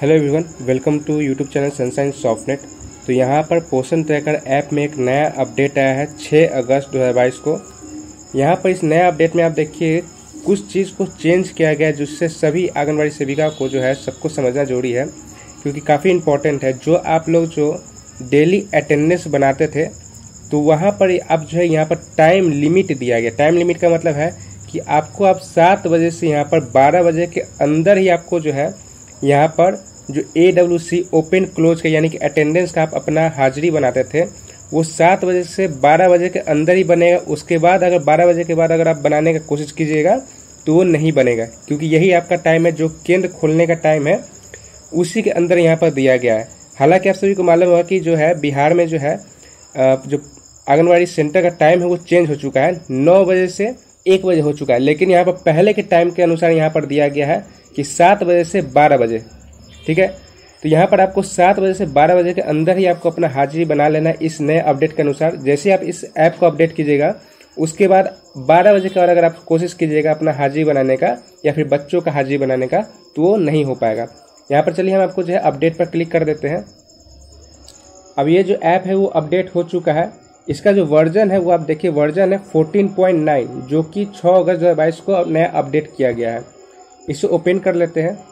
Hello everyone, welcome to YouTube channel Sunshine Softnet. तो यहाँ पर पोषण ट्रैकर ऐप में एक नया अपडेट आया है 6 अगस्त 2022 को। यहाँ पर इस नया अपडेट में आप देखिए कुछ चीज़ को चेंज किया गया है, जिससे सभी आंगनबाड़ी सेविका को जो है सबको समझना जरूरी है, क्योंकि काफ़ी इंपॉर्टेंट है। जो आप लोग जो डेली अटेंडेंस बनाते थे, तो वहाँ पर अब जो है यहाँ पर टाइम लिमिट दिया गया। टाइम लिमिट का मतलब है कि आपको अब 7 बजे से यहाँ पर 12 बजे के अंदर ही आपको जो है यहाँ पर जो AWC ओपन क्लोज का यानी कि अटेंडेंस का आप अपना हाजिरी बनाते थे, वो 7 बजे से 12 बजे के अंदर ही बनेगा। उसके बाद अगर 12 बजे के बाद अगर आप बनाने की कोशिश कीजिएगा तो वो नहीं बनेगा, क्योंकि यही आपका टाइम है। जो केंद्र खोलने का टाइम है उसी के अंदर यहाँ पर दिया गया है। हालांकि आप सभी को मालूम होगा कि जो है बिहार में जो है जो आंगनबाड़ी सेंटर का टाइम है वो चेंज हो चुका है, 9 बजे से 1 बजे हो चुका है। लेकिन यहाँ पर पहले के टाइम के अनुसार यहाँ पर दिया गया है कि 7 बजे से 12 बजे, ठीक है। तो यहाँ पर आपको 7 बजे से 12 बजे के अंदर ही आपको अपना हाजिरी बना लेना है इस नए अपडेट के अनुसार। जैसे आप इस ऐप को अपडेट कीजिएगा, उसके बाद 12 बजे के बाद अगर आप कोशिश कीजिएगा अपना हाजिरी बनाने का या फिर बच्चों का हाजिरी बनाने का, तो वो नहीं हो पाएगा। यहाँ पर चलिए हम आपको जो है अपडेट पर क्लिक कर देते हैं। अब ये जो ऐप है वो अपडेट हो चुका है। इसका जो वर्जन है वो आप देखिए, वर्जन है 14.9, जो कि 6 अगस्त 2022 को नया अपडेट किया गया है। इसे ओपन कर लेते हैं।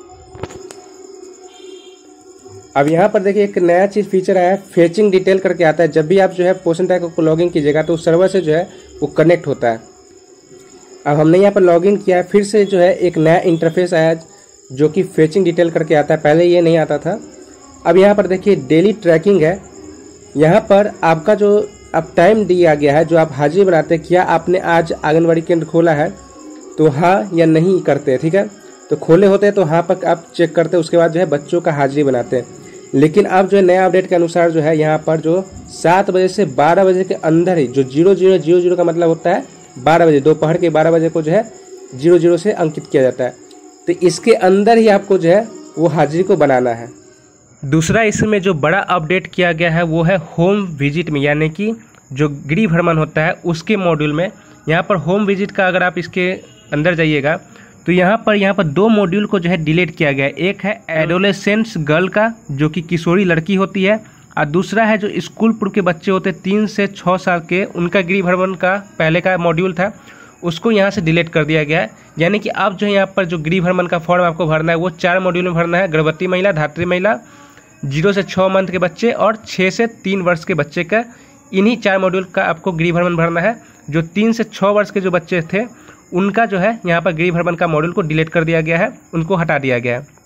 अब यहाँ पर देखिए एक नया चीज़ फीचर आया है, फेचिंग डिटेल करके आता है। जब भी आप जो है पोषण ट्रैकर को लॉगिन कीजिएगा तो सर्वर से जो है वो कनेक्ट होता है। अब हमने यहाँ पर लॉगिन किया है, फिर से जो है एक नया इंटरफेस आया जो कि फेचिंग डिटेल करके आता है। पहले ये नहीं आता था। अब यहाँ पर देखिए डेली ट्रैकिंग है। यहाँ पर आपका जो अब टाइम दिया गया है, जो आप हाजिरी बनाते हैं, क्या आपने आज आंगनबाड़ी केंद्र खोला है तो हाँ या नहीं करते, ठीक है। तो खोले होते हैं तो हाँ पर आप चेक करते हैं, उसके बाद जो है बच्चों का हाजिरी बनाते हैं। लेकिन अब जो है नया अपडेट के अनुसार जो है यहाँ पर जो 7 बजे से 12 बजे के अंदर ही जो 0000 का मतलब होता है 12 बजे, दोपहर के 12 बजे को जो है 00 से अंकित किया जाता है। तो इसके अंदर ही आपको जो है वो हाजिरी को बनाना है। दूसरा इसमें जो बड़ा अपडेट किया गया है वो है होम विजिट में, यानी कि जो गृह भ्रमण होता है उसके मॉड्यूल में। यहाँ पर होम विजिट का अगर आप इसके अंदर जाइएगा तो यहाँ पर 2 मॉड्यूल को जो है डिलीट किया गया है। एक है एडोलेसेंस गर्ल का, जो कि किशोरी लड़की होती है, और दूसरा है जो स्कूल पूर्व के बच्चे होते हैं 3 से 6 साल के, उनका गृह भ्रमण का पहले का मॉड्यूल था, उसको यहाँ से डिलीट कर दिया गया है। यानी कि अब जो है यहाँ पर जो गृह भ्रमण का फॉर्म आपको भरना है वो 4 मॉड्यूल में भरना है। गर्भवती महिला, धात्री महिला, 0 से 6 मंथ के बच्चे और 6 से 3 वर्ष के बच्चे का, इन्हीं 4 मॉड्यूल का आपको गृह भ्रमण भरना है। जो 3 से 6 वर्ष के जो बच्चे थे उनका जो है यहाँ पर गृह भ्रमण का मॉड्यूल को डिलीट कर दिया गया है, उनको हटा दिया गया है।